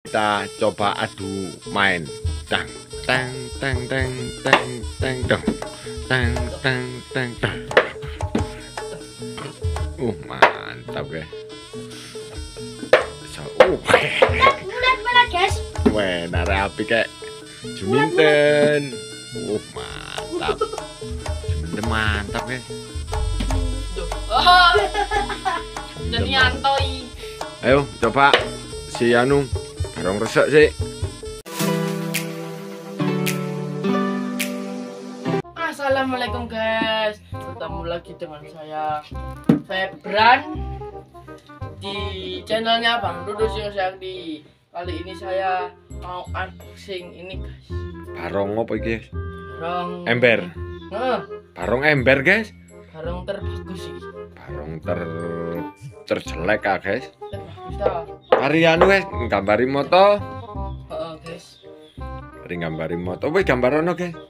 kita coba adu main. Tang tang tang tang tang tang tang tang tang tang tang. Mantap guys. Mulat guys. Weh, nare api kayak Juminten. Mantap. Juminten mantap guys. Oh, jadi antoi. Ayo coba si Anu barong resek sih. Assalamualaikum guys, ketemu lagi dengan saya Febran di channelnya Bang Dudu Siosakti. Kali ini saya mau unboxing ini guys. Barong apa iki? Barong Ember. Barong ember guys. Barong terbagus sih. Barong terjelek ah guys. Terbagus dah. Hari anu guys, gambari moto. Guys. Hari gambari moto, wis gambar ono guys.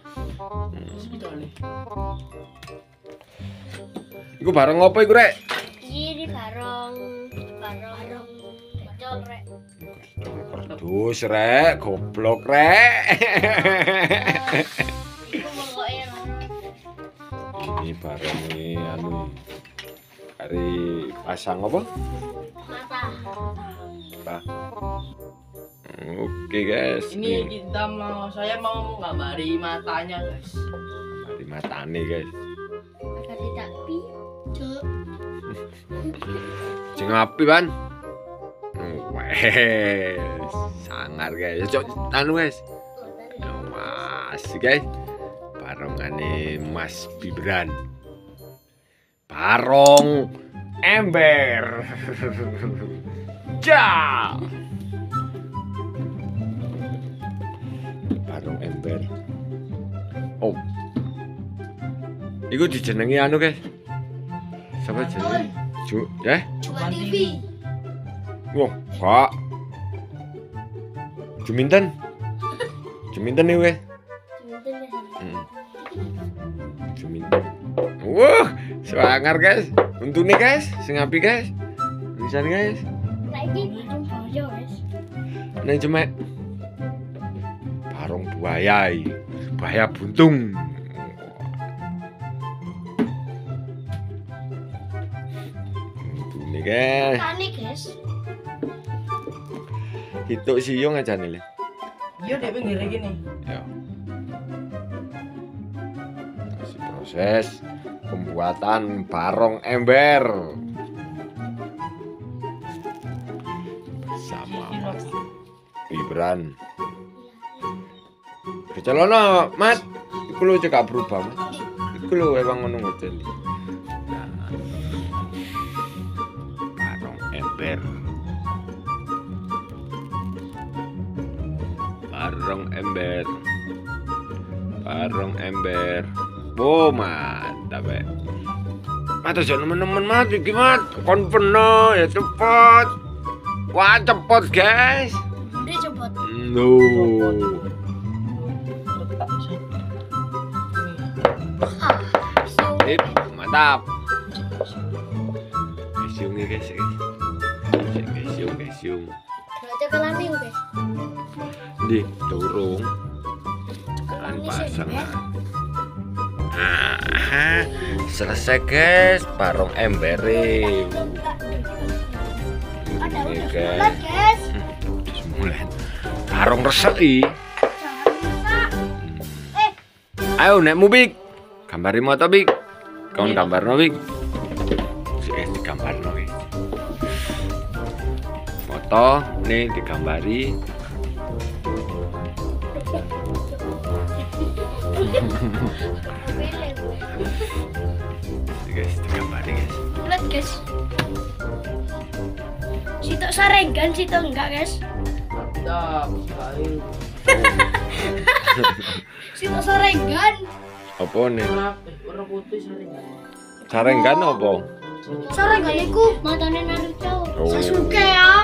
Iku barong apa iku rek? Ini barong kecil rek. Kardus rek, goblok rek. Ini barong ini anu. Hari pasang apa? Mata. Oke guys. Ini saya mau nggambari matanya guys. Dari matane guys. Agar tidak picuk. Sing api ban. Wes, sangar guys. Cok anu guys. Mas guys. Barongane Mas Bibran. Barong ember. Ja. Barong ember. Oh. Iku dijenengi anu guys. Siapa jenenge? Cuma TV. Wah, Pak. Juminten. Juminten nih weh. Juminten. Wah, sangar guys. Untune guys, sing api guys. Bisa guys. Lagi bojo guys. Nang cuma barong buaya. Buaya buntung. Untune guys. Tani guys. Hituk siung aja nih. Iya deh pinggir gini. Ya. Masih proses pembuatan barong ember bersama Mas Bibran. Kecalono, Mat. Iku lho cekak berubah, Mat. Iku lho emang ngono ngocel. Barong ember. Barong ember. Barong ember. Wow, mantap ya. Mat aja nemen-nemen mat iki mat. Kon peno ya cepet. Wah, cepet guys. Dia cepet. No. Sip, mantap. Kesiung ya guys. Kesiung. Baca kelami guys. Di turung. Kan pasang. Selesai guys, barong ember. Ini guys. Mulai. Barong reseki. Ayo nek mubik. Gambari moto bik. Kawan gambarno bik. Sik guys digambarno guys. Foto nih digambari. Guys, digambari guys. Lihat guys. Sitok sarengan, sitok enggak guys. Mantap sekali. Sitok sarengan. Apa nih? Warna putih saringan. Sarengan apa? Sarengan iku matane Naruto. Oh. Sasuke ya.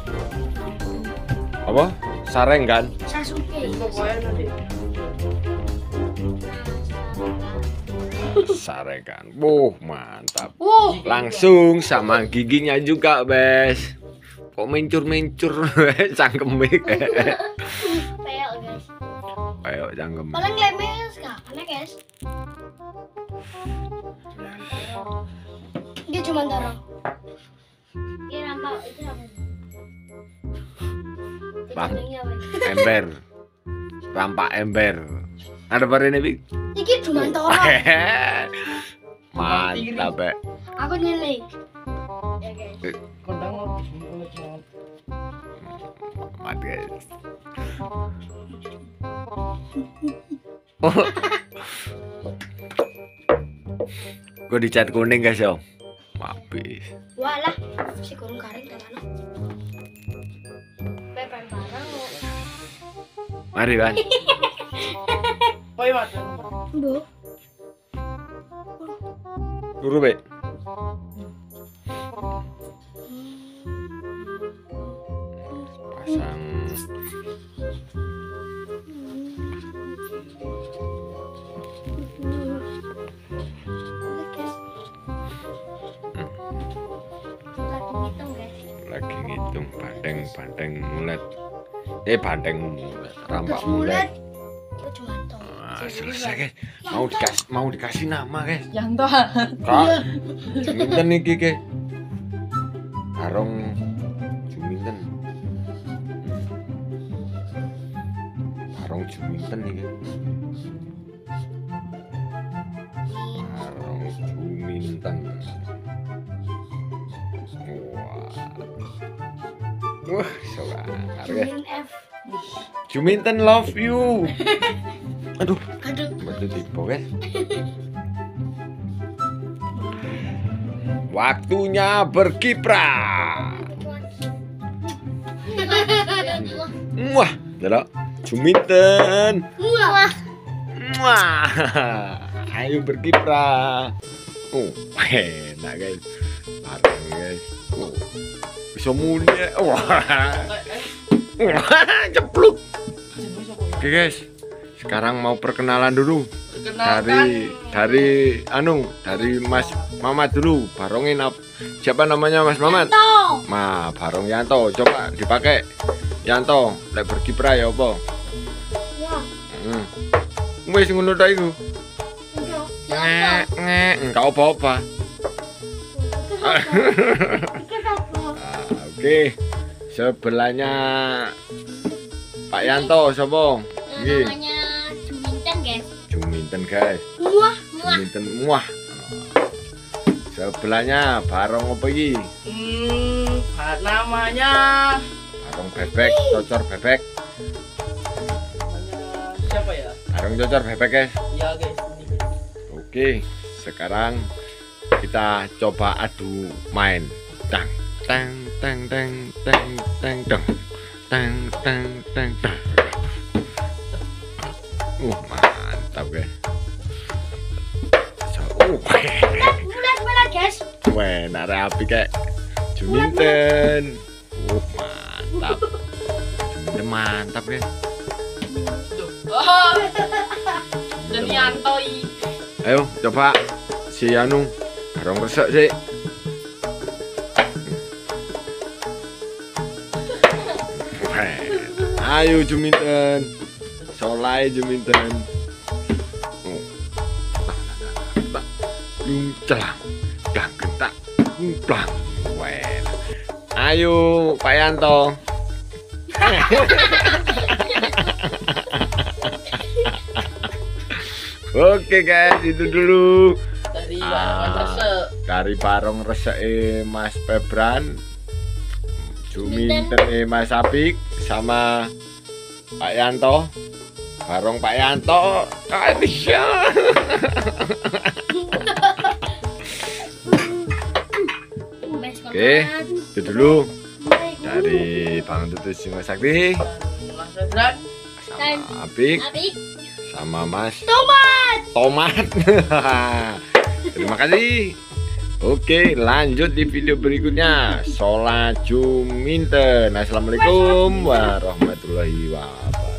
Apa? Sarengan. Sasuke. Pokoknya nanti. Sarengan. Mantap. Wow. Langsung sama giginya juga, Bes. Kok mencur-mencur cangkeme. Peyok guys. Kayak cangkem. Paling lemes kapan ya guys? Dia cuma taruh. Dia nampak itu apa? Bang. Itu apa? Ember. Rampak ember. Ada bar ini, Bik? Iki cuma taruh. Mantap, Bek. Aku nyelek. Ya guys. Kodang mau disembunyikan. Mantap, guys. Oh. Gue dicat kuning guys yo. Habis. Walah, si kurung garing teman. Pepen barang. Mari, Ban. Koi mat. Bu. Guru, Bek. Pasang lagi ngitung banteng mulet. Banteng mulet, rampak mulet. Itu cuma tahu. Selesai guys. Mau dikasih nama guys. Yanto. Kak. Juminten iki guys. Barong Juminten. Barong Juminten iki. Barong Juminten. Wah, sobat guys. Jumin F. Juminten love you. Aduh, Aduh. betul tipe guys. Waktunya berkiprah. Wah, jelek. Juminten. Wah. Wah. Ayo berkiprah. Enak guys. Bareng guys. Bisa mulia. Wah. Wah, cepluk. Oke guys. Sekarang mau perkenalan dulu. Dari Mas Mamat dulu. Barongin siapa namanya Mas Mamat? Tahu. Barong Yanto. Coba dipakai. Yanto, lek berkiprah ya apa? Ya. Wis ngono ta iku. Ya. Enggak apa-apa. Oke. Sebelahnya Pak Yanto sapa? Nggih. Namanya Juminten guys. Juminten guys. Wah. Juminten muah. Sebelahnya barong apa iki? Namanya Barong bebek, cocor bebek. siapa ya? Barong cocor bebek guys. Ya guys, ini guys. Oke, sekarang kita coba adu main. Tang tang tang tang tang tang tang tang tang tang tang. Mantap guys. Bulat guys. Wah, nara api kayak Juminten. Mantap. Juminten mantap guys. Oh. Dan Yanto i. Ayo coba si Anu barong resek sih. Ayo Juminten. Solai Juminten. Celang, gang gentak, plang. Ayo Pak Yanto. Oke guys, itu dulu Dari Barong Resek. dari barong resek Mas Febran, Juminten Mas Apik, sama Pak Yanto. Barong Pak Yanto. Oke, itu dulu dari Bang Tutus Singo Sakti, Mas Febran. sama Apik, Apik. sama Mas Tomat. Tomat. Terima kasih. Oke, lanjut di video berikutnya. Sholat Juminten. Assalamualaikum warahmatullahi wabarakatuh.